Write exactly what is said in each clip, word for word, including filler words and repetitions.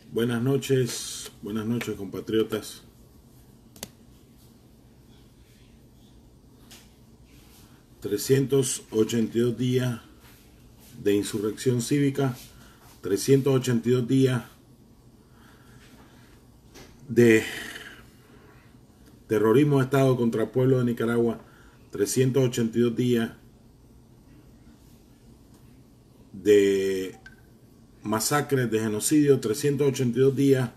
Buenas noches, buenas noches compatriotas. trescientos ochenta y dos días de insurrección cívica, trescientos ochenta y dos días de terrorismo de Estado contra el pueblo de Nicaragua, trescientos ochenta y dos días de masacres, de genocidio, trescientos ochenta y dos días,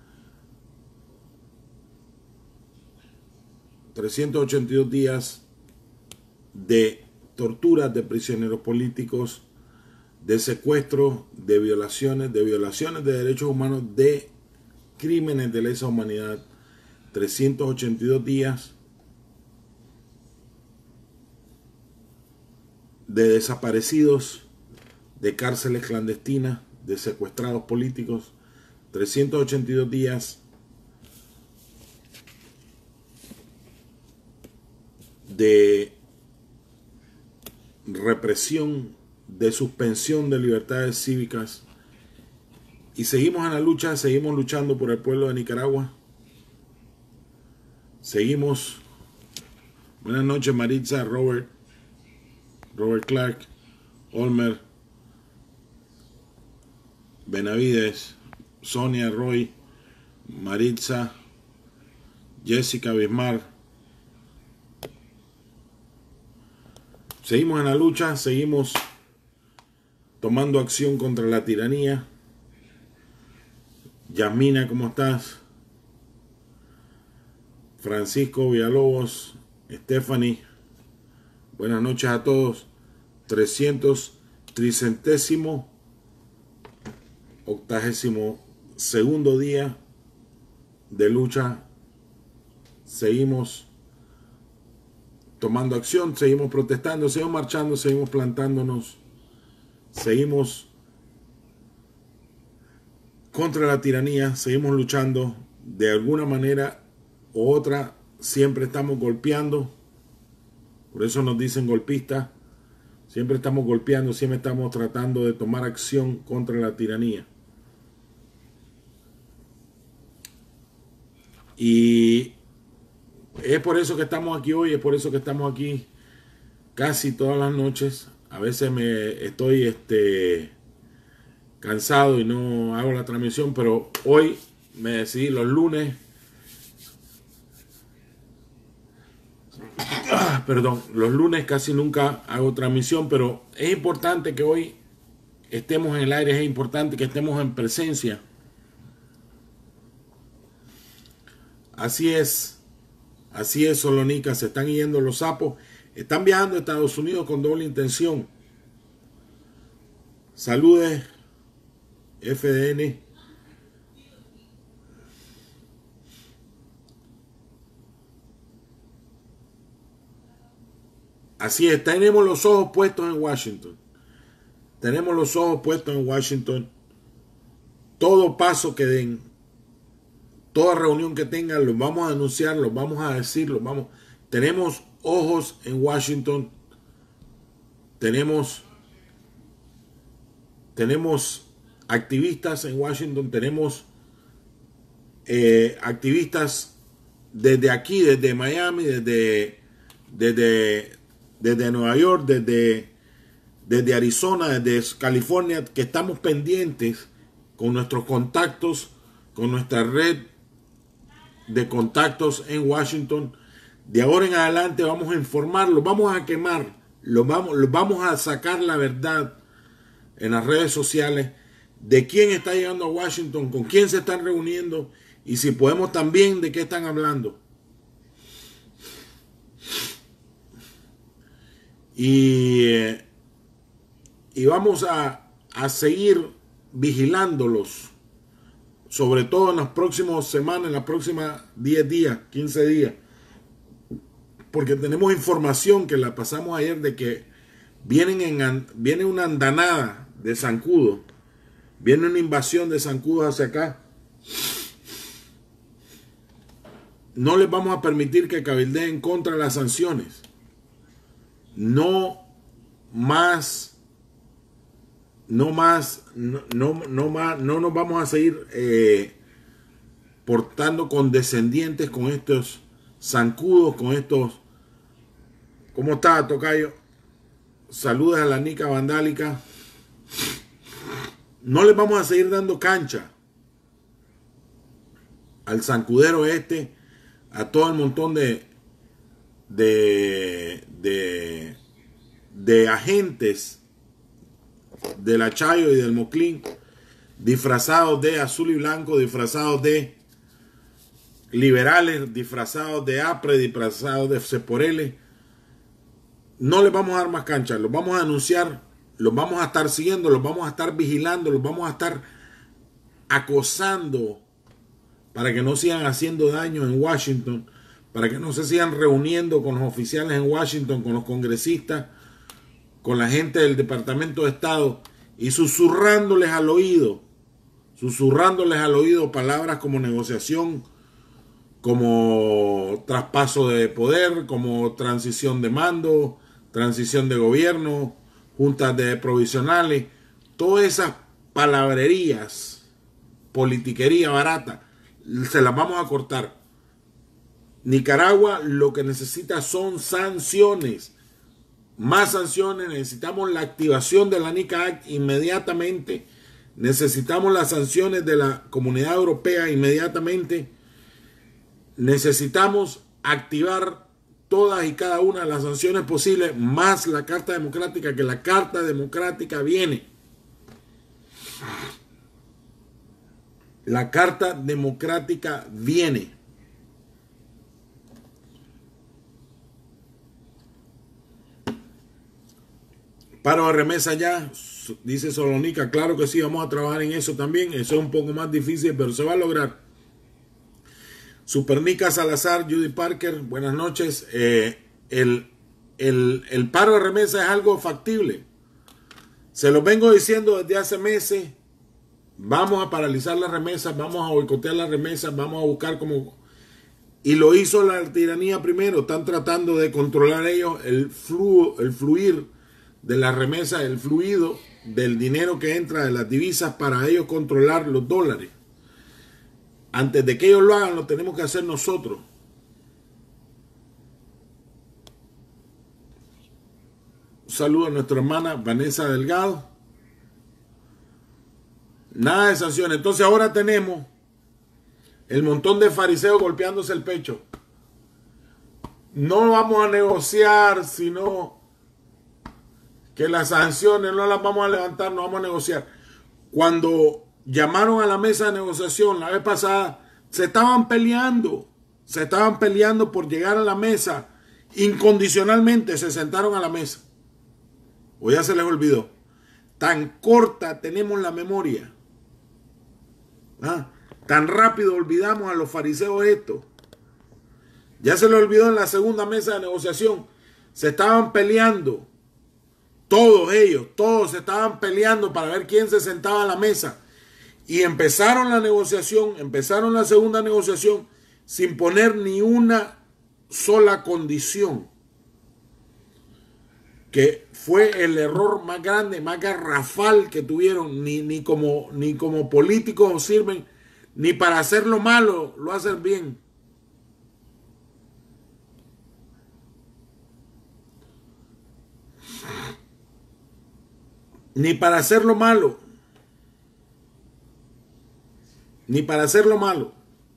trescientos ochenta y dos días de torturas de prisioneros políticos, de secuestros, de violaciones, de violaciones de derechos humanos, de crímenes de lesa humanidad, trescientos ochenta y dos días de desaparecidos, de cárceles clandestinas, de secuestrados políticos, trescientos ochenta y dos días de represión, de suspensión de libertades cívicas, y seguimos en la lucha, seguimos luchando por el pueblo de Nicaragua. Seguimos. Buenas noches, Maritza, Robert, Robert Clark, Olmer, Benavides, Sonia, Roy, Maritza, Jessica, Bismar. Seguimos en la lucha, seguimos tomando acción contra la tiranía. Yasmina, ¿cómo estás? Francisco Villalobos, Stephanie, buenas noches a todos. trescientos tricentésimo octagésimo segundo día de lucha. Seguimos tomando acción, seguimos protestando, seguimos marchando, seguimos plantándonos, seguimos contra la tiranía, seguimos luchando de alguna manera u otra, siempre estamos golpeando, por eso nos dicen golpistas, siempre estamos golpeando, siempre estamos tratando de tomar acción contra la tiranía. Y es por eso que estamos aquí hoy, es por eso que estamos aquí casi todas las noches. A veces me estoy este, cansado y no hago la transmisión, pero hoy me decidí los lunes. Ah, perdón, los lunes casi nunca hago transmisión, pero es importante que hoy estemos en el aire, es importante que estemos en presencia. Así es. Así es, Solonica, se están yendo los sapos. Están viajando a Estados Unidos con doble intención. Saludes, F D N. Así es, tenemos los ojos puestos en Washington. Tenemos los ojos puestos en Washington. Todo paso que den, toda reunión que tengan, los vamos a anunciar, los vamos a decir, los vamos. Tenemos ojos en Washington. Tenemos, tenemos activistas en Washington. Tenemos eh, activistas desde aquí, desde Miami, desde, desde, desde Nueva York, desde, desde Arizona, desde California, que estamos pendientes con nuestros contactos, con nuestra red de contactos en Washington. De ahora en adelante vamos a informarlos, vamos a quemar, los vamos, los vamos a sacar la verdad en las redes sociales de quién está llegando a Washington, con quién se están reuniendo y si podemos también de qué están hablando. Y, eh, y vamos a, a seguir vigilándolos, sobre todo en las próximas semanas, en las próximas diez días, quince días, porque tenemos información que la pasamos ayer de que vienen en, viene una andanada de zancudos, viene una invasión de zancudos hacia acá. No les vamos a permitir que cabildeen contra las sanciones. No más, no más, no, no, no más, no nos vamos a seguir eh, portando condescendientes con estos zancudos, con estos. ¿Cómo está, tocayo? Saludos a la Nica Vandálica. No les vamos a seguir dando cancha al zancudero este, a todo el montón de de de, de agentes de la Chayo y del Moclín, disfrazados de azul y blanco, disfrazados de liberales, disfrazados de APRE, disfrazados de Ceporeles. No les vamos a dar más cancha, los vamos a anunciar, los vamos a estar siguiendo, los vamos a estar vigilando, los vamos a estar acosando para que no sigan haciendo daño en Washington, para que no se sigan reuniendo con los oficiales en Washington, con los congresistas, con la gente del Departamento de Estado y susurrándoles al oído, susurrándoles al oído palabras como negociación, como traspaso de poder, como transición de mando, transición de gobierno, juntas de provisionales, todas esas palabrerías, politiquería barata, se las vamos a cortar. Nicaragua lo que necesita son sanciones, más sanciones. Necesitamos la activación de la NICA Act inmediatamente, necesitamos las sanciones de la Comunidad Europea inmediatamente, necesitamos activar todas y cada una de las sanciones posibles, más la Carta Democrática, que la Carta Democrática viene. La Carta Democrática viene. Paro de remesa ya, dice Solonica. Claro que sí, vamos a trabajar en eso también. Eso es un poco más difícil, pero se va a lograr. Supernica Salazar, Judy Parker, buenas noches. Eh, el, el, el paro de remesa es algo factible. Se lo vengo diciendo desde hace meses. Vamos a paralizar las remesas, vamos a boicotear las remesas, vamos a buscar como... Y lo hizo la tiranía primero. Están tratando de controlar ellos el, flu, el fluir de las remesas, el fluido del dinero que entra de las divisas para ellos controlar los dólares. Antes de que ellos lo hagan, lo tenemos que hacer nosotros. Un saludo a nuestra hermana Vanessa Delgado. Nada de sanciones. Entonces ahora tenemos el montón de fariseos golpeándose el pecho. No vamos a negociar, sino que las sanciones no las vamos a levantar, no vamos a negociar. Cuando llamaron a la mesa de negociación la vez pasada, se estaban peleando, se estaban peleando por llegar a la mesa. Incondicionalmente se sentaron a la mesa. O ya se les olvidó. Tan corta tenemos la memoria. ¿Ah? Tan rápido olvidamos a los fariseos esto. Ya se les olvidó en la segunda mesa de negociación. Se estaban peleando. Todos ellos, todos se estaban peleando para ver quién se sentaba a la mesa. Y empezaron la negociación, empezaron la segunda negociación sin poner ni una sola condición. Que fue el error más grande, más garrafal que tuvieron. Ni, ni, como, ni como políticos sirven, ni para hacer lo malo lo hacen bien. Ni para hacer lo malo. Ni para hacer lo malo.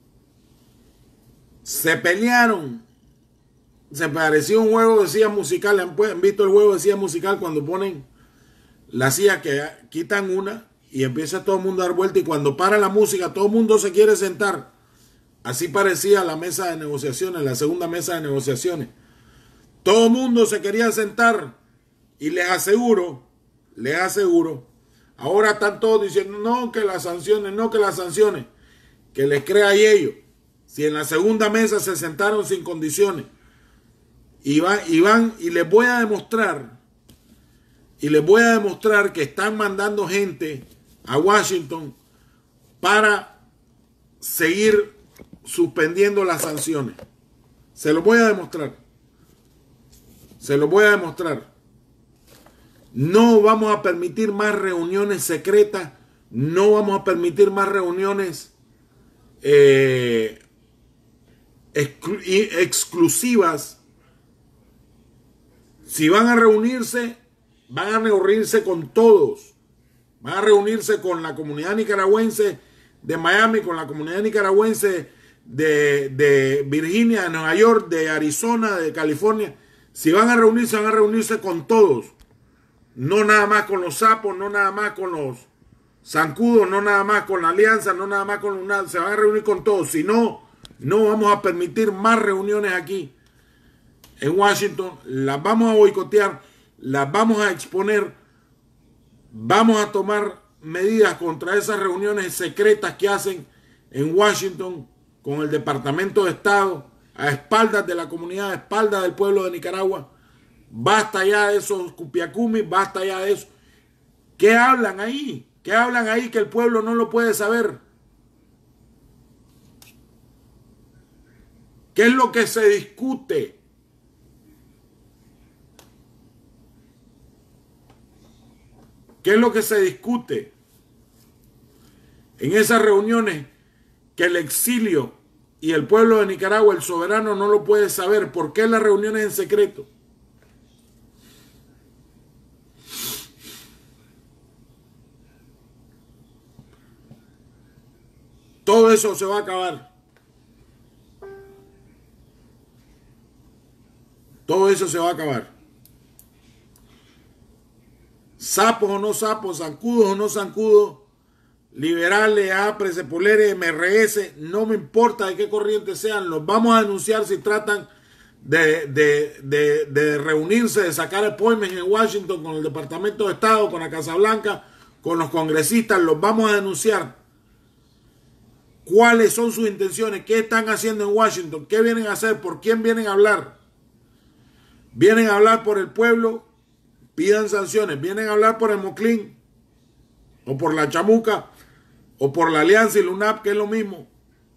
Se pelearon. Se parecía un juego de silla musical. ¿Han visto el juego de silla musical cuando ponen la silla que quitan una y empieza todo el mundo a dar vuelta y cuando para la música todo el mundo se quiere sentar? Así parecía la mesa de negociaciones, la segunda mesa de negociaciones. Todo el mundo se quería sentar y les aseguro, les aseguro, ahora están todos diciendo no que las sanciones, no que las sanciones, que les crea a ellos. Si en la segunda mesa se sentaron sin condiciones. Y van, y van, y les voy a demostrar, y les voy a demostrar que están mandando gente a Washington para seguir suspendiendo las sanciones. Se lo voy a demostrar. Se lo voy a demostrar. No vamos a permitir más reuniones secretas, no vamos a permitir más reuniones eh, exclu exclusivas. Si van a reunirse, van a reunirse con todos. Van a reunirse con la comunidad nicaragüense de Miami, con la comunidad nicaragüense de, de Virginia, de Nueva York, de Arizona, de California. Si van a reunirse, van a reunirse con todos. No nada más con los sapos, no nada más con los zancudos, no nada más con la alianza, no nada más con una, se van a reunir con todos. Si no, no vamos a permitir más reuniones aquí en Washington. Las vamos a boicotear, las vamos a exponer, vamos a tomar medidas contra esas reuniones secretas que hacen en Washington con el Departamento de Estado, a espaldas de la comunidad, a espaldas del pueblo de Nicaragua. Basta ya de esos cupiacumis, basta ya de eso. ¿Qué hablan ahí? ¿Qué hablan ahí que el pueblo no lo puede saber? ¿Qué es lo que se discute? ¿Qué es lo que se discute en esas reuniones que el exilio y el pueblo de Nicaragua, el soberano, no lo puede saber? ¿Por qué las reuniones en secreto? Todo eso se va a acabar. Todo eso se va a acabar. Sapos o no sapos, zancudos o no zancudos, liberales, APRE, CEPOLERE, M R S, no me importa de qué corriente sean, los vamos a denunciar si tratan de, de, de, de reunirse, de sacar appointments en Washington con el Departamento de Estado, con la Casa Blanca, con los congresistas, los vamos a denunciar. ¿Cuáles son sus intenciones? ¿Qué están haciendo en Washington? ¿Qué vienen a hacer? ¿Por quién vienen a hablar? ¿Vienen a hablar por el pueblo? Pidan sanciones. ¿Vienen a hablar por el Moclín? ¿O por la Chamuca? ¿O por la Alianza y la U N A P, que es lo mismo?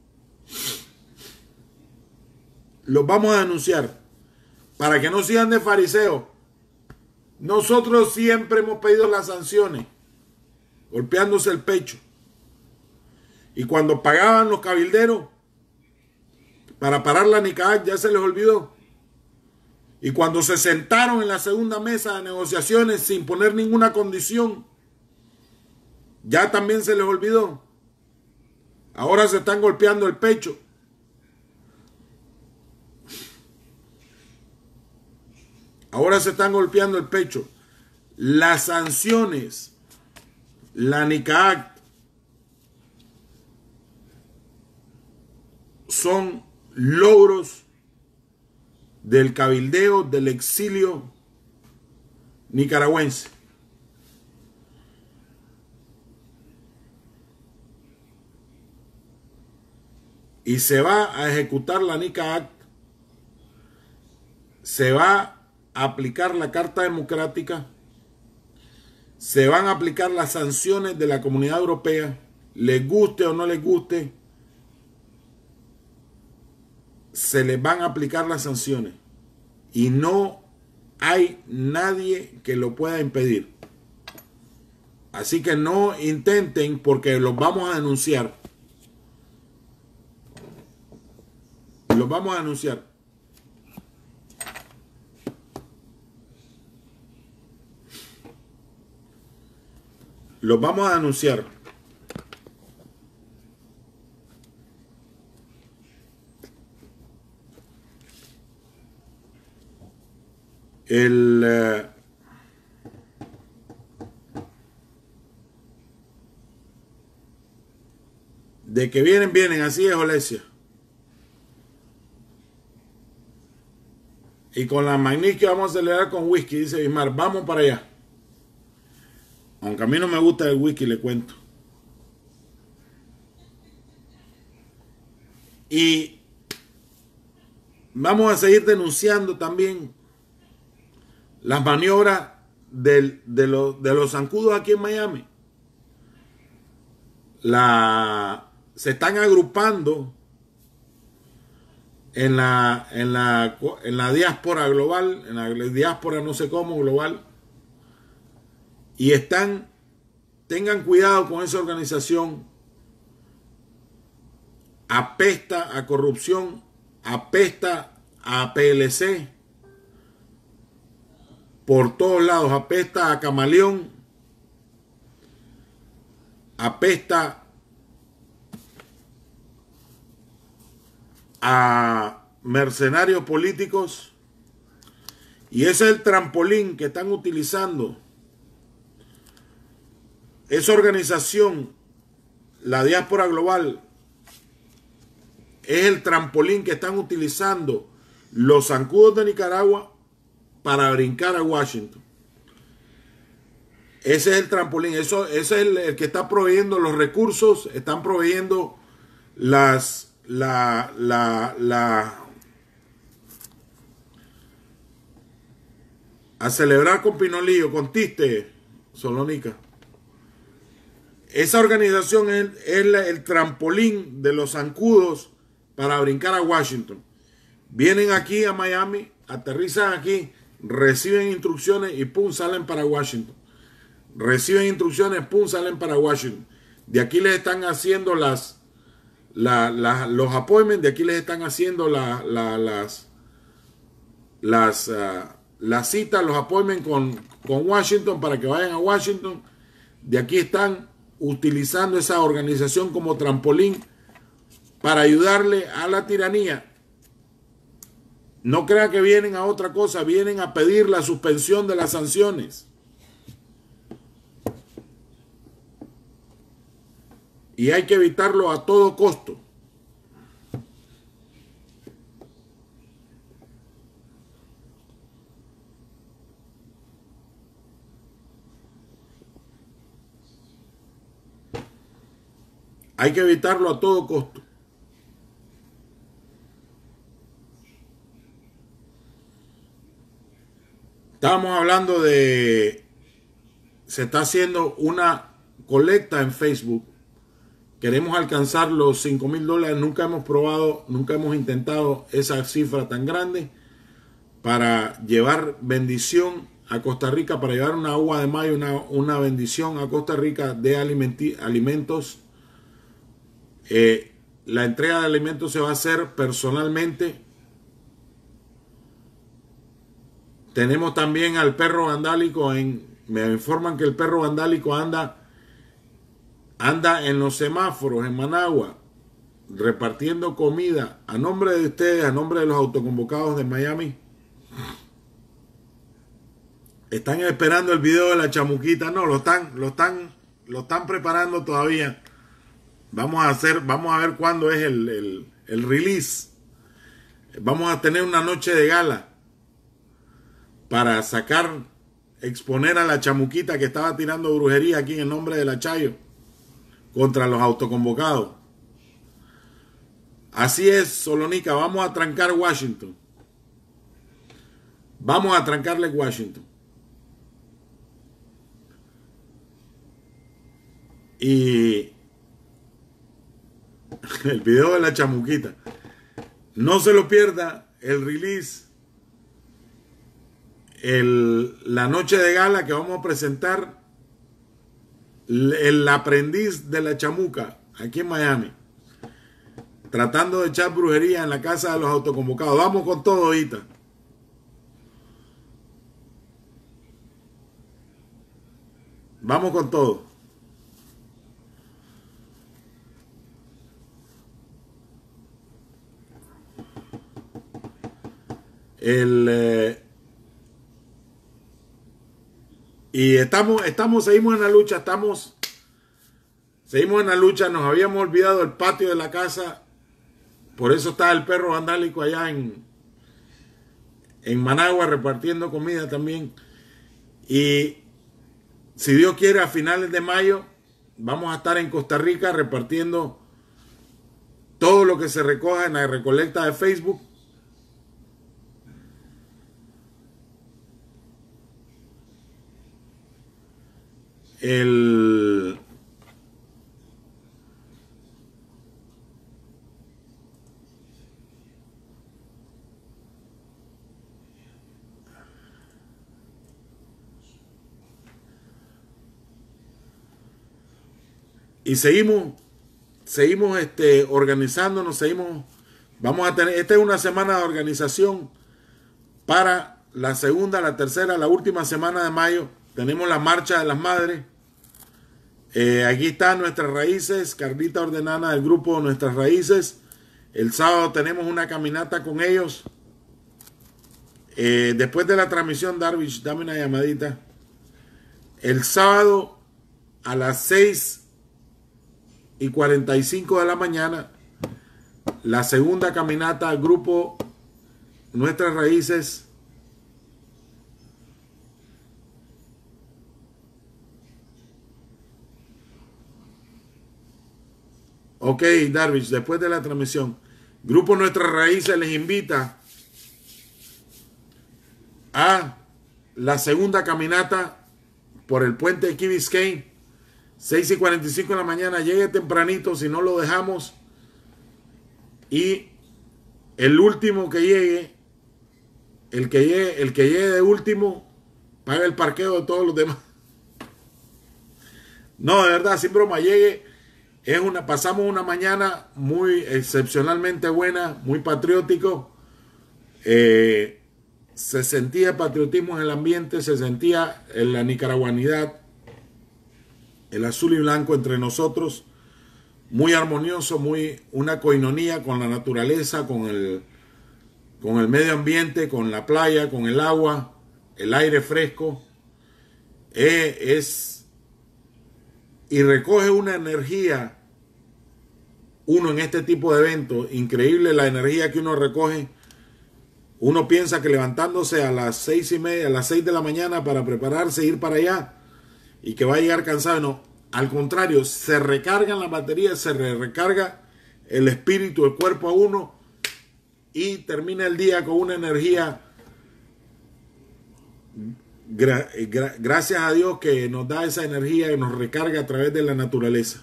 Los vamos a denunciar. Para que no sigan de fariseos. Nosotros siempre hemos pedido las sanciones. Golpeándose el pecho. Y cuando pagaban los cabilderos para parar la Nicaragua, ya se les olvidó. Y cuando se sentaron en la segunda mesa de negociaciones sin poner ninguna condición, ya también se les olvidó. Ahora se están golpeando el pecho. Ahora se están golpeando el pecho. Las sanciones, la Nicaragua, son logros del cabildeo, del exilio nicaragüense. Y se va a ejecutar la Nica Act, se va a aplicar la Carta Democrática, se van a aplicar las sanciones de la Comunidad Europea, les guste o no les guste, se les van a aplicar las sanciones y no hay nadie que lo pueda impedir. Así que no intenten, porque los vamos a denunciar. Los vamos a denunciar. Los vamos a denunciar. El, uh, de que vienen, vienen, así es, Olesia. Y con la magnífica vamos a celebrar con whisky, dice Bismar. Vamos para allá. Aunque a mí no me gusta el whisky, le cuento. Y vamos a seguir denunciando también las maniobras del, de, los, de los zancudos aquí en Miami. La, se están agrupando en la, en, la, en la diáspora global, en la diáspora no sé cómo global, Y están, tengan cuidado con esa organización. Apesta a corrupción, apesta a P L C, por todos lados, apesta a camaleón, apesta a mercenarios políticos, y ese es el trampolín que están utilizando. Esa organización, la diáspora global, es el trampolín que están utilizando los zancudos de Nicaragua para brincar a Washington. Ese es el trampolín, eso, ese es el, el que está proveyendo los recursos, están proveyendo las, la, la, la, a celebrar con Pinolillo, con Tiste, Solonica. Esa organización es, es la, el trampolín de los zancudos para brincar a Washington. Vienen aquí a Miami, aterrizan aquí, reciben instrucciones y pum, salen para Washington. Reciben instrucciones, pum, salen para Washington. De aquí les están haciendo las, la, la, los appointments, de aquí les están haciendo la, la, las, las, uh, las citas, los appointments con, con Washington para que vayan a Washington. De aquí están utilizando esa organización como trampolín para ayudarle a la tiranía. No crean que vienen a otra cosa, vienen a pedir la suspensión de las sanciones. Y hay que evitarlo a todo costo. Hay que evitarlo a todo costo. Estábamos hablando de... Se está haciendo una colecta en Facebook. Queremos alcanzar los cinco mil dólares. Nunca hemos probado, nunca hemos intentado esa cifra tan grande para llevar bendición a Costa Rica, para llevar una agua de mayo, una, una bendición a Costa Rica de alimentos. Eh, la entrega de alimentos se va a hacer personalmente. Tenemos también al perro vandálico. En, me informan que el perro vandálico anda, anda en los semáforos en Managua, repartiendo comida a nombre de ustedes, a nombre de los autoconvocados de Miami. Están esperando el video de la chamuquita. No, lo están, lo están, lo están preparando todavía. Vamos a hacer, vamos a ver cuándo es el, el, el release. Vamos a tener una noche de gala para sacar, exponer a la chamuquita que estaba tirando brujería aquí en nombre de la Chayo contra los autoconvocados. Así es, Solonica, vamos a trancar Washington. Vamos a trancarle Washington. Y el video de la chamuquita. No se lo pierda, el release, el, la noche de gala que vamos a presentar, el aprendiz de la chamuca aquí en Miami, tratando de echar brujería en la casa de los autoconvocados. Vamos con todo ahorita. Vamos con todo. El, eh, y estamos, estamos, seguimos en la lucha, estamos, seguimos en la lucha. Nos habíamos olvidado el patio de la casa, por eso está el perro vandálico allá en, en Managua repartiendo comida también. Y si Dios quiere, a finales de mayo vamos a estar en Costa Rica repartiendo todo lo que se recoja en la recolecta de Facebook. El y seguimos, seguimos este, organizándonos, seguimos, vamos a tener, esta es una semana de organización para la segunda, la tercera, la última semana de mayo. Tenemos la Marcha de las Madres. Eh, aquí están Nuestras Raíces, Carlita Ordenana del grupo Nuestras Raíces. El sábado tenemos una caminata con ellos. Eh, después de la transmisión, Darvish, dame una llamadita. El sábado a las seis y cuarenta y cinco de la mañana, la segunda caminata al grupo Nuestras Raíces. Ok, Darvish, después de la transmisión, Grupo Nuestras Raíces les invita a la segunda caminata por el puente de Key Biscayne, seis y cuarenta y cinco de la mañana. Llegue tempranito, si no lo dejamos. Y el último que llegue, el que llegue, el que llegue de último, paga el parqueo de todos los demás. No, de verdad, sin broma, llegue. Es una, pasamos una mañana muy excepcionalmente buena, muy patriótico. Eh, se sentía patriotismo en el ambiente, se sentía en la nicaragüanidad, el azul y blanco entre nosotros, muy armonioso, muy una coinonía con la naturaleza, con el, con el medio ambiente, con la playa, con el agua, el aire fresco. Eh, es y recoge una energía. Uno en este tipo de eventos, increíble la energía que uno recoge. Uno piensa que levantándose a las seis y media, a las seis de la mañana para prepararse, ir para allá y que va a llegar cansado. No, al contrario, se recargan las baterías, se re recarga el espíritu, el cuerpo a uno y termina el día con una energía. Gra gra gracias a Dios que nos da esa energía y nos recarga a través de la naturaleza.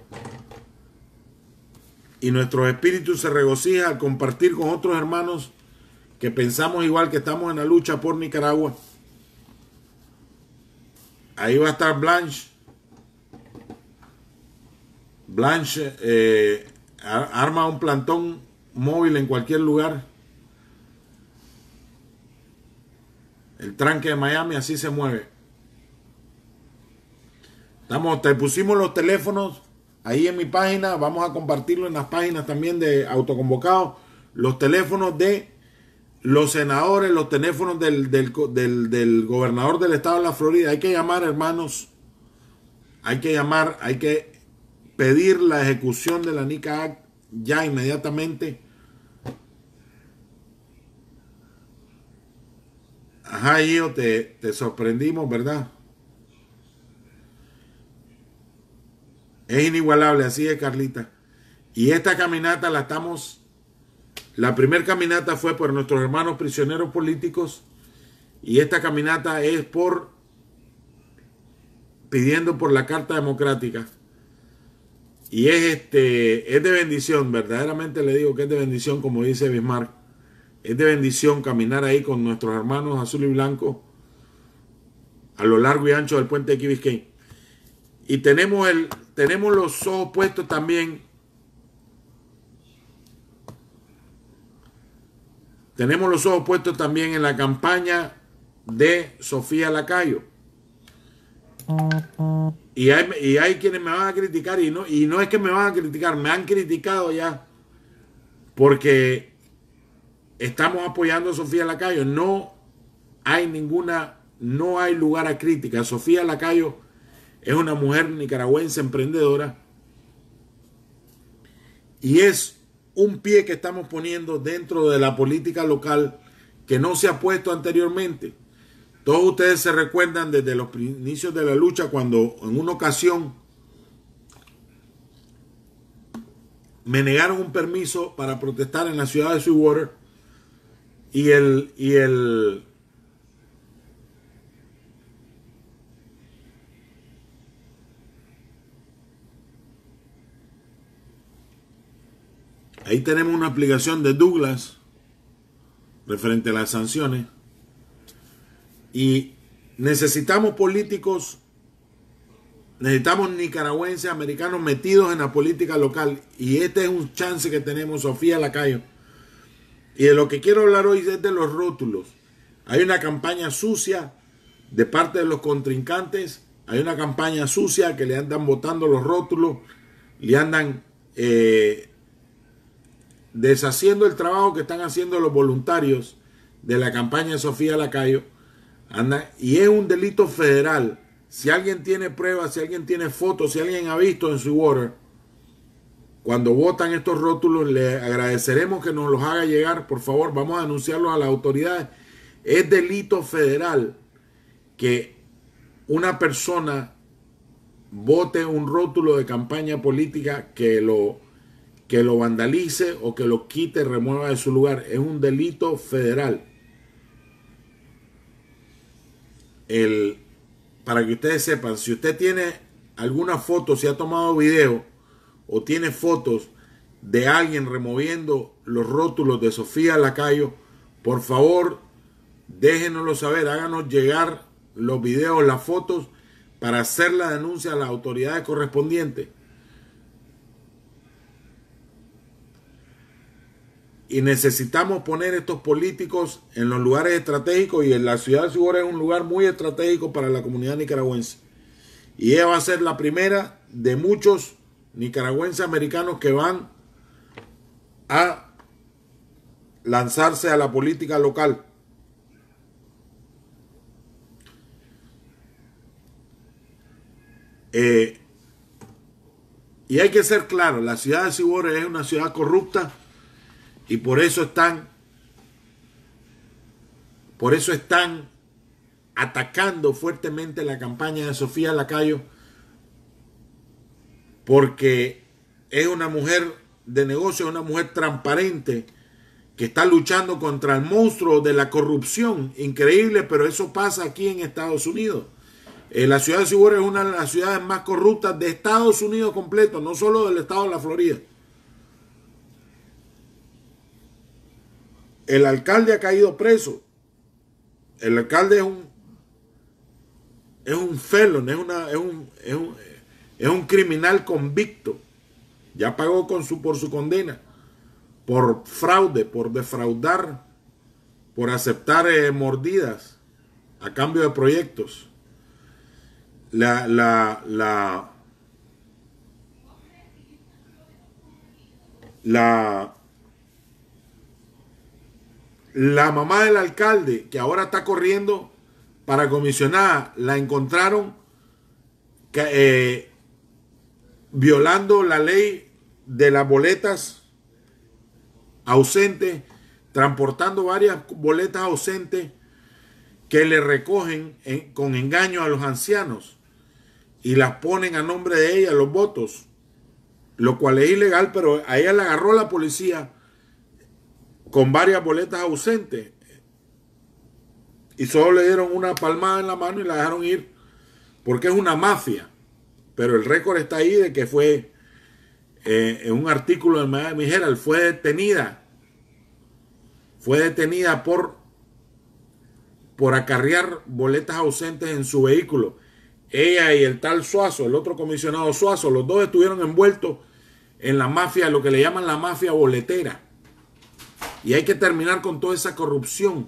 Y nuestro espíritu se regocija al compartir con otros hermanos que pensamos igual, que estamos en la lucha por Nicaragua. Ahí va a estar Blanche. Blanche eh, arma un plantón móvil en cualquier lugar. El tranque de Miami así se mueve. Estamos, te pusimos los teléfonos ahí en mi página, vamos a compartirlo en las páginas también de Autoconvocados, los teléfonos de los senadores, los teléfonos del, del, del, del gobernador del estado de la Florida. Hay que llamar, hermanos, hay que llamar, hay que pedir la ejecución de la NICA Act ya inmediatamente. Ajá, yo te, te sorprendimos, ¿verdad? Es inigualable, así es, Carlita. Y esta caminata la estamos... La primera caminata fue por nuestros hermanos prisioneros políticos. Y esta caminata es por... pidiendo por la Carta Democrática. Y es, este, es de bendición, verdaderamente le digo que es de bendición, como dice Bismarck. Es de bendición caminar ahí con nuestros hermanos azul y blanco a lo largo y ancho del puente de Key Biscayne. Y tenemos, el, tenemos los ojos puestos también. Tenemos los ojos puestos también en la campaña de Sofía Lacayo. Y hay, y hay quienes me van a criticar, y no, y no es que me van a criticar, me han criticado ya, porque estamos apoyando a Sofía Lacayo. No hay ninguna, no hay lugar a crítica. Sofía Lacayo es una mujer nicaragüense emprendedora y es un pie que estamos poniendo dentro de la política local que no se ha puesto anteriormente. Todos ustedes se recuerdan desde los inicios de la lucha cuando en una ocasión me negaron un permiso para protestar en la ciudad de Sweetwater y el y el ahí tenemos una aplicación de Douglas referente a las sanciones. Y necesitamos políticos necesitamos nicaragüenses americanos metidos en la política local. Y este es un chance que tenemos, Sofía Lacayo. Y de lo que quiero hablar hoy es de los rótulos. Hay una campaña sucia de parte de los contrincantes. Hay una campaña sucia que le andan botando los rótulos. Le andan eh, deshaciendo el trabajo que están haciendo los voluntarios de la campaña de Sofía Lacayo. Anda, y es un delito federal. Si alguien tiene pruebas, si alguien tiene fotos, si alguien ha visto en su water, cuando votan estos rótulos, le agradeceremos que nos los haga llegar. Por favor, vamos a anunciarlos a las autoridades. Es delito federal que una persona vote un rótulo de campaña política que lo, que lo vandalice o que lo quite, remueva de su lugar. Es un delito federal. El, para que ustedes sepan, si usted tiene alguna foto, si ha tomado video o tiene fotos de alguien removiendo los rótulos de Sofía Lacayo, por favor, déjenoslo saber, háganos llegar los videos, las fotos, para hacer la denuncia a las autoridades correspondientes. Y necesitamos poner estos políticos en los lugares estratégicos, y en la ciudad de Ciborra es un lugar muy estratégico para la comunidad nicaragüense. Y ella va a ser la primera de muchos nicaragüenses americanos que van a lanzarse a la política local. Eh, y hay que ser claro, la ciudad de Ciborra es una ciudad corrupta. Y por eso están, por eso están atacando fuertemente la campaña de Sofía Lacayo, porque es una mujer de negocio, una mujer transparente, que está luchando contra el monstruo de la corrupción. Increíble, pero eso pasa aquí en Estados Unidos. Eh, la ciudad de Ciborra es una de las ciudades más corruptas de Estados Unidos completo, no solo del estado de la Florida. El alcalde ha caído preso. El alcalde es un es un felon, es, una, es, un, es, un, es un criminal convicto. Ya pagó con su, por su condena, por fraude, por defraudar, por aceptar eh, mordidas a cambio de proyectos. La, la, la, la La mamá del alcalde, que ahora está corriendo para comisionada, la encontraron que, eh, violando la ley de las boletas ausentes, transportando varias boletas ausentes que le recogen en, con engaño a los ancianos y las ponen a nombre de ella los votos, lo cual es ilegal, pero a ella la agarró la policía con varias boletas ausentes y solo le dieron una palmada en la mano y la dejaron ir, porque es una mafia. Pero el récord está ahí de que fue eh, en un artículo del Miami Herald, fue detenida fue detenida por por acarrear boletas ausentes en su vehículo. Ella y el tal Suazo, el otro comisionado Suazo, los dos estuvieron envueltos en la mafia, lo que le llaman la mafia boletera. Y hay que terminar con toda esa corrupción,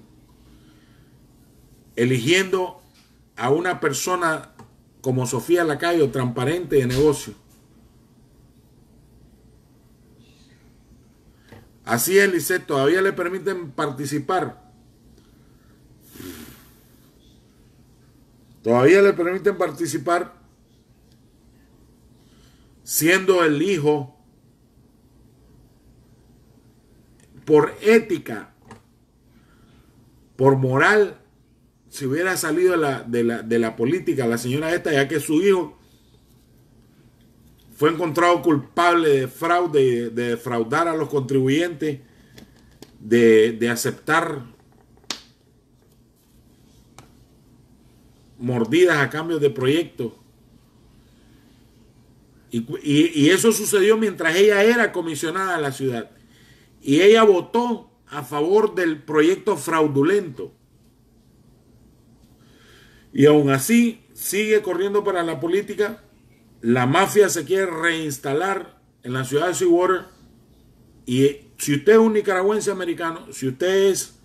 eligiendo a una persona como Sofía Lacayo, transparente de negocio. Así es, Lisset, todavía le permiten participar. Todavía le permiten participar siendo el hijo, por ética, por moral, si hubiera salido de la, de la, de la política la señora esta, ya que su hijo fue encontrado culpable de fraude, de, de defraudar a los contribuyentes, de, de aceptar mordidas a cambio de proyectos. Y, y, y eso sucedió mientras ella era comisionada de la ciudad. Y ella votó a favor del proyecto fraudulento. Y aún así sigue corriendo para la política la mafia se quiere reinstalar en la ciudad de Sweetwater. Y si usted es un nicaragüense americano, si usted es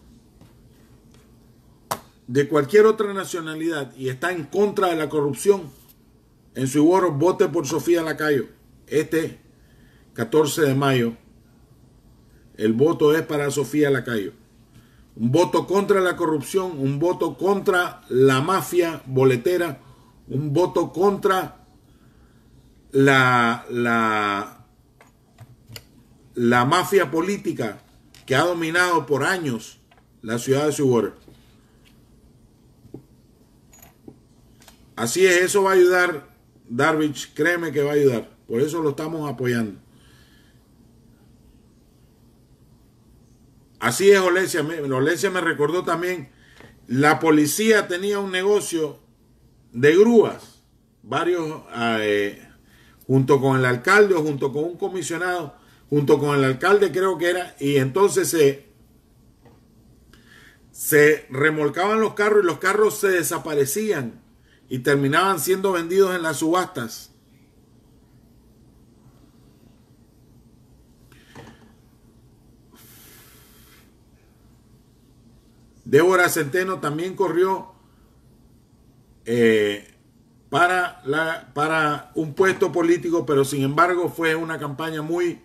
de cualquier otra nacionalidad y está en contra de la corrupción en Sweetwater, vote por Sofía Lacayo. Este catorce de mayo, el voto es para Sofía Lacayo. Un voto contra la corrupción, un voto contra la mafia boletera, un voto contra la, la, la mafia política que ha dominado por años la ciudad de Sweetwater. Así es, eso va a ayudar, Darvich, créeme que va a ayudar. Por eso lo estamos apoyando. Así es, Olesia. Olesia me recordó también, la policía tenía un negocio de grúas, varios, eh, junto con el alcalde o junto con un comisionado, junto con el alcalde creo que era, y entonces se, se remolcaban los carros y los carros se desaparecían y terminaban siendo vendidos en las subastas. Débora Centeno también corrió eh, para, la, para un puesto político, pero sin embargo fue una campaña muy,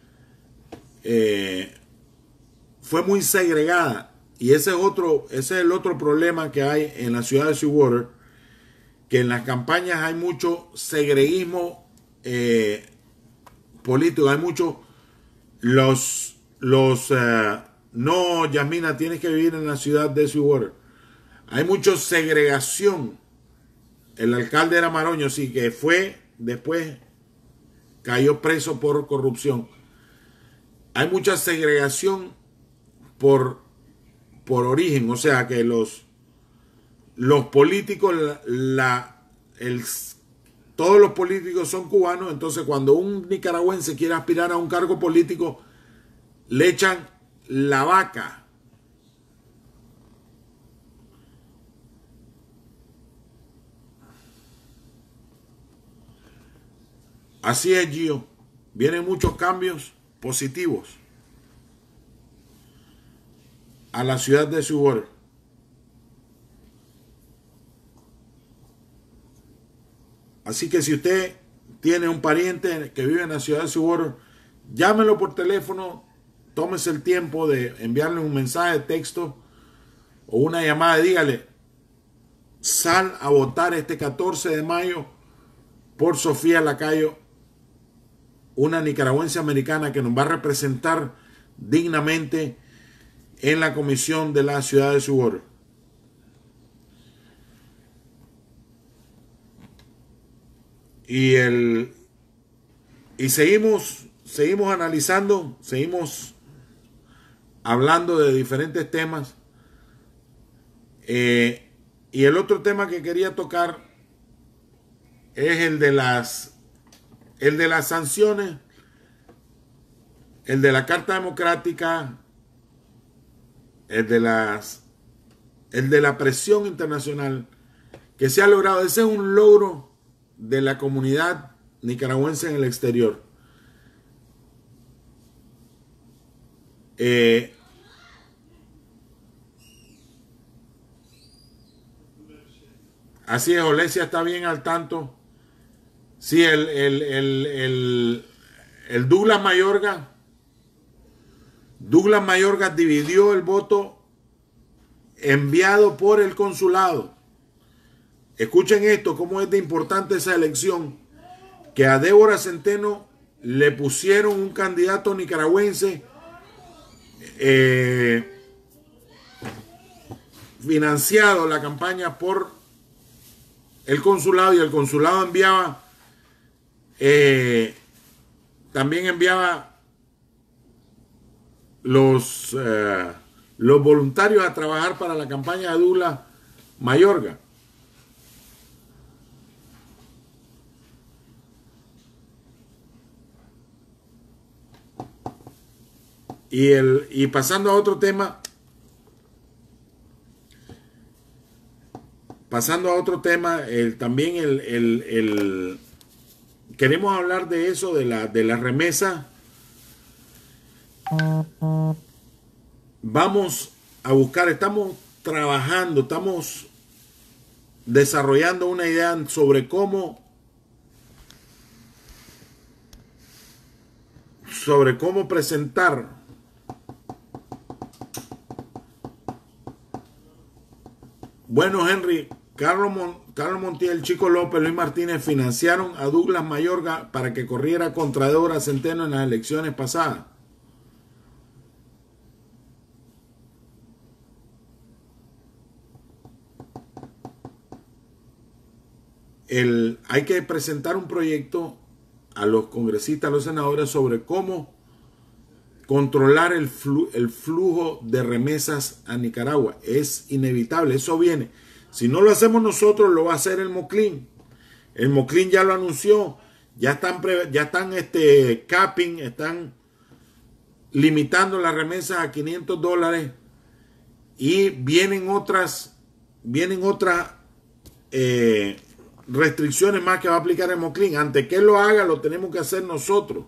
eh, fue muy segregada. Y ese es, otro, ese es el otro problema que hay en la ciudad de Sweetwater, que en las campañas hay mucho segreguismo eh, político, hay mucho, los, los uh, no, Yasmina, tienes que vivir en la ciudad de Sweetwater. Hay mucha segregación. El alcalde era Maroño, sí, que fue, después cayó preso por corrupción. Hay mucha segregación por, por origen, o sea que los, los políticos, la, la, el, todos los políticos son cubanos, entonces cuando un nicaragüense quiere aspirar a un cargo político, le echan la vaca. Así es, Gio. Vienen muchos cambios positivos a la ciudad de Sweetwater. Así que si usted tiene un pariente que vive en la ciudad de Sweetwater, llámelo por teléfono. Tómese el tiempo de enviarle un mensaje de texto o una llamada y dígale, sal a votar este catorce de mayo por Sofía Lacayo, una nicaragüense americana que nos va a representar dignamente en la comisión de la ciudad de Sweetwater. Y, el, y seguimos, seguimos analizando, seguimos hablando de diferentes temas. Eh, y el otro tema que quería tocar es el de las el de las sanciones, el de la Carta Democrática, el de las el de la presión internacional que se ha logrado. Ese es un logro de la comunidad nicaragüense en el exterior. Eh, así es, Olesia está bien al tanto. Sí, el, el, el, el, el Douglas Mayorga, Douglas Mayorga dividió el voto enviado por el consulado. Escuchen esto, cómo es de importante esa elección, que a Débora Centeno le pusieron un candidato nicaragüense eh, financiado la campaña por el consulado, y el consulado enviaba eh, también enviaba los eh, los voluntarios a trabajar para la campaña de Douglas Mayorga. Y, el, y pasando a otro tema, pasando a otro tema, el, también el, el, el, queremos hablar de eso, de la, de la remesa. Vamos a buscar, estamos trabajando, estamos desarrollando una idea sobre cómo sobre cómo presentar bueno, Henry, Carlos, Mon, Carlos Montiel, Chico López, Luis Martínez financiaron a Douglas Mayorga para que corriera contra Débora Centeno en las elecciones pasadas. El, hay que presentar un proyecto a los congresistas, a los senadores, sobre cómo controlar el, flu, el flujo de remesas a Nicaragua. Es inevitable, eso viene. Si no lo hacemos nosotros, lo va a hacer el MOCLIN. El MOCLIN ya lo anunció, ya están, ya están este, capping, están limitando las remesas a quinientos dólares y vienen otras, vienen otras eh, restricciones más que va a aplicar el MOCLIN. Antes que él lo haga, lo tenemos que hacer nosotros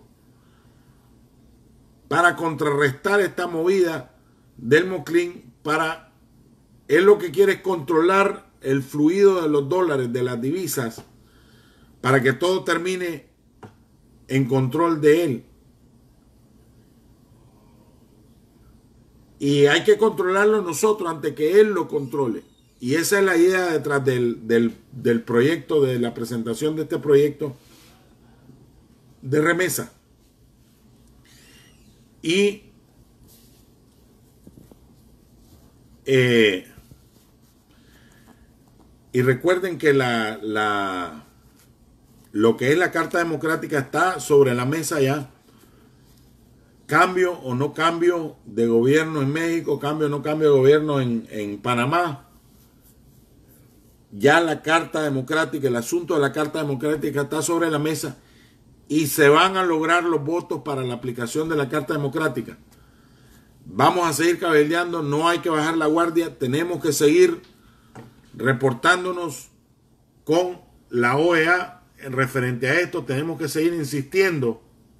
para contrarrestar esta movida del MOCLIN. Para él lo que quiere es controlar el fluido de los dólares, de las divisas, para que todo termine en control de él. Y hay que controlarlo nosotros antes que él lo controle. Y esa es la idea detrás del, del, del proyecto, de la presentación de este proyecto de remesa. Y eh, y recuerden que la, la lo que es la Carta Democrática está sobre la mesa ya. Cambio o no cambio de gobierno en México, cambio o no cambio de gobierno en, en Panamá. Ya la Carta Democrática, el asunto de la Carta Democrática está sobre la mesa y se van a lograr los votos para la aplicación de la Carta Democrática. Vamos a seguir cabildeando, no hay que bajar la guardia, tenemos que seguir reportándonos con la O E A en referente a esto, tenemos que seguir insistiendo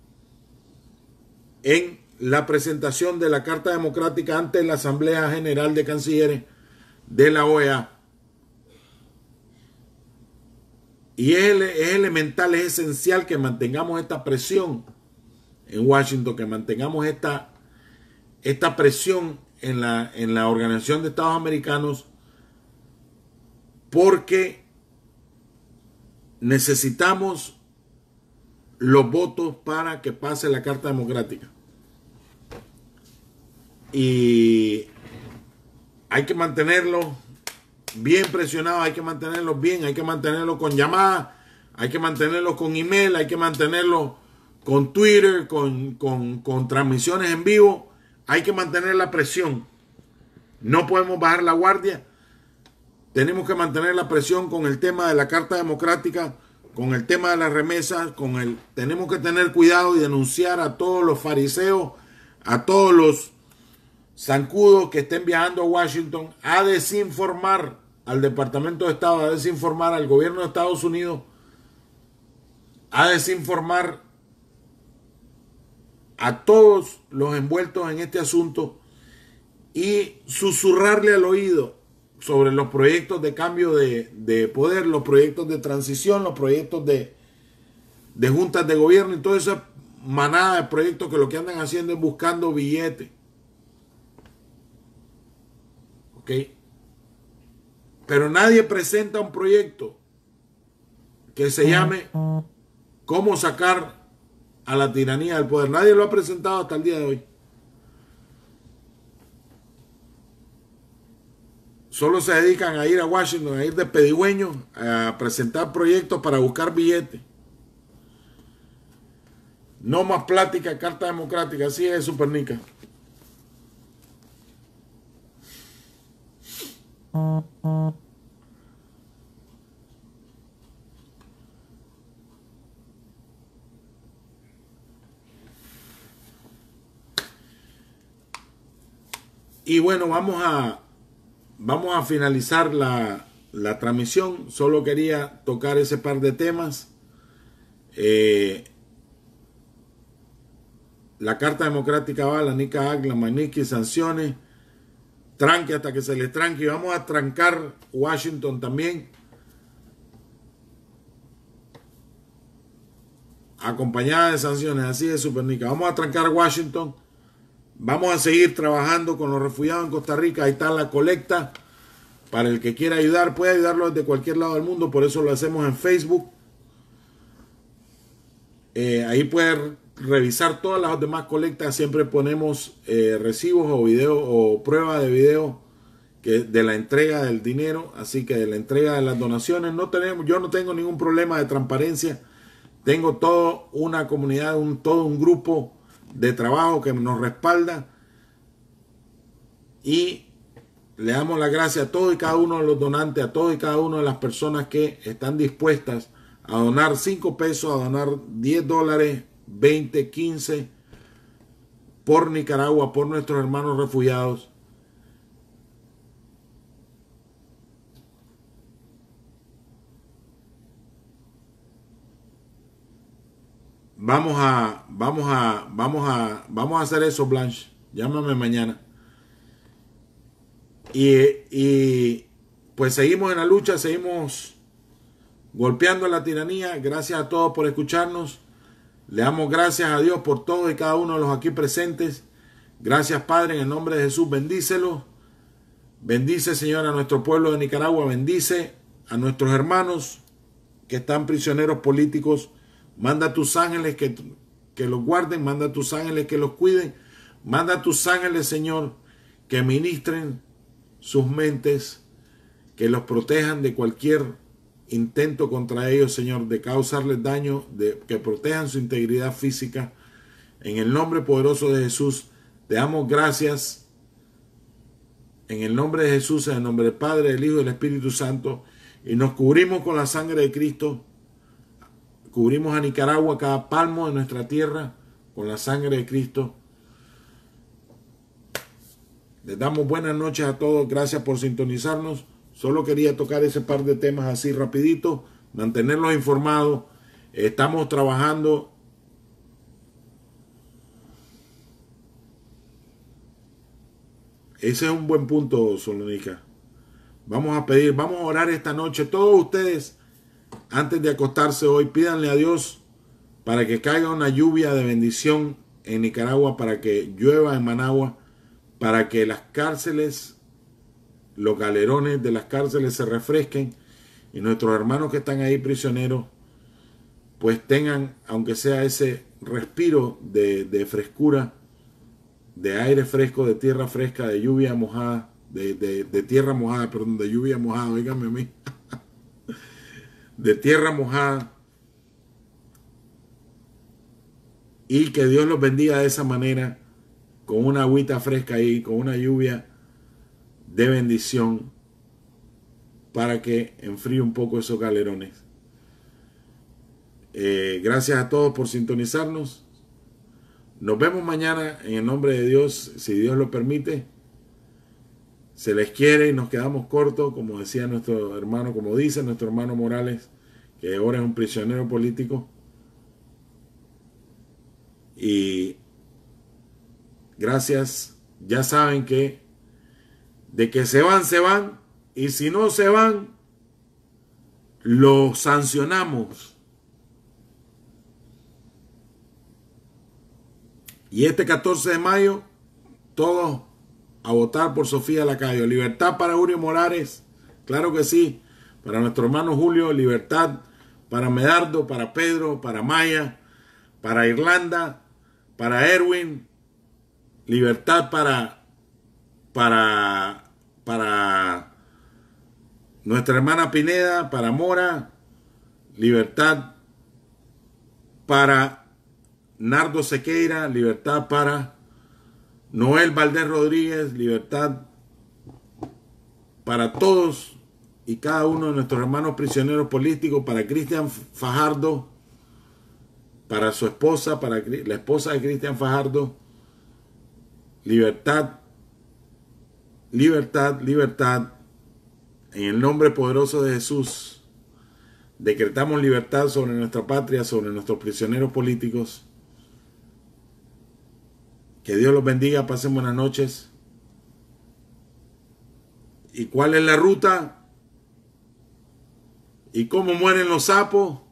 en la presentación de la Carta Democrática ante la Asamblea General de Cancilleres de la O E A. Y es, es elemental, es esencial que mantengamos esta presión en Washington, que mantengamos esta, esta presión en la, en la Organización de Estados Americanos, porque necesitamos los votos para que pase la Carta Democrática. Y hay que mantenerlo bien presionado, hay que mantenerlo bien, hay que mantenerlo con llamadas, hay que mantenerlo con email, hay que mantenerlo con Twitter, con, con, con transmisiones en vivo. Hay que mantener la presión. No podemos bajar la guardia. Tenemos que mantener la presión con el tema de la Carta Democrática, con el tema de las remesas, con el, tenemos que tener cuidado y denunciar a todos los fariseos, a todos los zancudos que estén viajando a Washington a desinformar al Departamento de Estado, a desinformar al gobierno de Estados Unidos, a desinformar a todos los envueltos en este asunto y susurrarle al oído sobre los proyectos de cambio de, de poder, los proyectos de transición, los proyectos de, de juntas de gobierno y toda esa manada de proyectos que lo que andan haciendo es buscando billetes. ¿Ok? Pero nadie presenta un proyecto que se llame cómo sacar a la tiranía del poder. Nadie lo ha presentado hasta el día de hoy. Solo se dedican a ir a Washington, a ir de pedigüeños, a presentar proyectos para buscar billetes. No más plática, Carta Democrática. Así es, Supernica. Y bueno, vamos a vamos a finalizar la, la transmisión. Solo quería tocar ese par de temas. Eh, la Carta Democrática va, la Nica Act, la Magnitsky, sanciones, tranque hasta que se les tranque. Y vamos a trancar Washington también, acompañada de sanciones, así de Supernica. Vamos a trancar Washington. Vamos a seguir trabajando con los refugiados en Costa Rica. Ahí está la colecta. Para el que quiera ayudar, puede ayudarlo desde cualquier lado del mundo. Por eso lo hacemos en Facebook. Eh, ahí puede revisar todas las demás colectas. Siempre ponemos eh, recibos o videos o pruebas de video que, de la entrega del dinero. Así que de la entrega de las donaciones. No tenemos, yo no tengo ningún problema de transparencia. Tengo toda una comunidad, un, todo un grupo de trabajo que nos respalda. Y le damos las gracias a todos y cada uno de los donantes, a todos y cada una de las personas que están dispuestas a donar cinco pesos, a donar diez dólares, veinte, quince, por Nicaragua, por nuestros hermanos refugiados. Vamos a, vamos a, vamos a, vamos a hacer eso, Blanche. Llámame mañana. Y, y pues seguimos en la lucha, seguimos golpeando la tiranía. Gracias a todos por escucharnos. Le damos gracias a Dios por todos y cada uno de los aquí presentes. Gracias, Padre, en el nombre de Jesús. Bendícelo. Bendice, Señor, a nuestro pueblo de Nicaragua. Bendice a nuestros hermanos que están prisioneros políticos. Manda a tus ángeles que, que los guarden. Manda a tus ángeles que los cuiden. Manda a tus ángeles, Señor, que ministren sus mentes, que los protejan de cualquier intento contra ellos, Señor, de causarles daño, de que protejan su integridad física. En el nombre poderoso de Jesús, te damos gracias. En el nombre de Jesús, en el nombre del Padre, del Hijo y del Espíritu Santo, y nos cubrimos con la sangre de Cristo. Cubrimos a Nicaragua, cada palmo de nuestra tierra, con la sangre de Cristo. Les damos buenas noches a todos. Gracias por sintonizarnos. Solo quería tocar ese par de temas así rapidito, mantenerlos informados. Estamos trabajando. Ese es un buen punto, Solonica. Vamos a pedir, vamos a orar esta noche. Todos ustedes, antes de acostarse hoy, pídanle a Dios para que caiga una lluvia de bendición en Nicaragua, para que llueva en Managua, para que las cárceles, los galerones de las cárceles se refresquen y nuestros hermanos que están ahí prisioneros pues tengan, aunque sea ese respiro de, de frescura, de aire fresco, de tierra fresca, de lluvia mojada, de, de, de tierra mojada, perdón, de lluvia mojada, oígame a mí, de tierra mojada, y que Dios los bendiga de esa manera, con una agüita fresca ahí, con una lluvia de bendición, para que enfríe un poco esos galerones. Eh, gracias a todos por sintonizarnos. Nos vemos mañana en el nombre de Dios, si Dios lo permite. Se les quiere y nos quedamos cortos, como decía nuestro hermano, como dice nuestro hermano Morales, que ahora es un prisionero político. Y gracias, ya saben que de que se van, se van, y si no se van, los sancionamos. Y este catorce de mayo, todos a votar por Sofía Lacayo. Libertad para Julio Morales, claro que sí, para nuestro hermano Julio, libertad para Medardo, para Pedro, para Maya, para Irlanda, para Erwin, libertad para, para, para nuestra hermana Pineda, para Mora, libertad para Nardo Sequeira, libertad para Noel Valdés Rodríguez, libertad para todos y cada uno de nuestros hermanos prisioneros políticos, para Cristian Fajardo, para su esposa, para la esposa de Cristian Fajardo, libertad, libertad, libertad, en el nombre poderoso de Jesús. Decretamos libertad sobre nuestra patria, sobre nuestros prisioneros políticos. Que Dios los bendiga, pasen buenas noches. ¿Y cuál es la ruta? ¿Y cómo mueren los sapos?